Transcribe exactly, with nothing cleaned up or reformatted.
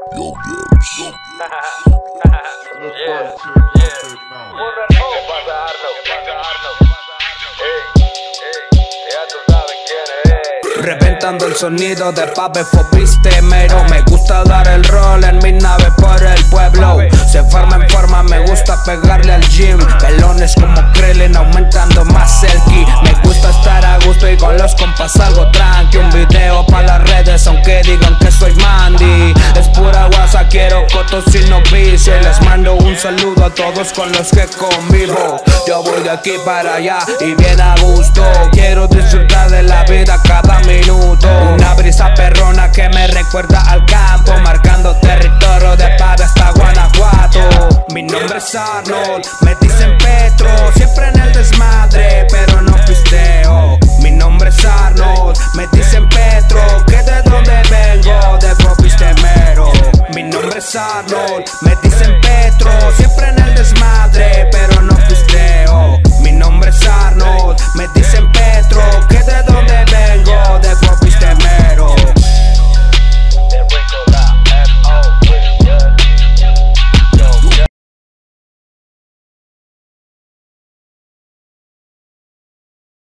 Yo, Gibbs. Yeah, yeah. ¿Qué pasa, Arno? ¿Qué pasa, Arno? Ey, ey, ya tú sabes quién es. Reventando el sonido de Pape Fopiste mero. Me gusta dar el rol en mi nave por el pueblo. Se forma en forma, me gusta pegarle al gym. Pelones como Krillin aumentando más el ki. Me gusta estar a gusto y con los compas algo tranqui. Un video pa' las redes aunque digan que soy Mandy. Es pura guasa, quiero cotos sin novicio. Les mando un saludo a todos con los que convivo. Yo voy de aquí para allá y bien a gusto. Quiero disfrutar de la vida cada minuto. Una brisa perrona que me recuerda al campo, marcando territorio de Pave hasta Guanajuato. Mi nombre es Arnold, me dicen Petro, siempre en el desmadre, pero no pisteo. Mi nombre es Arnold, me dicen Petro, que de donde vengo, de Fopiste mero. Mi nombre es Arnold,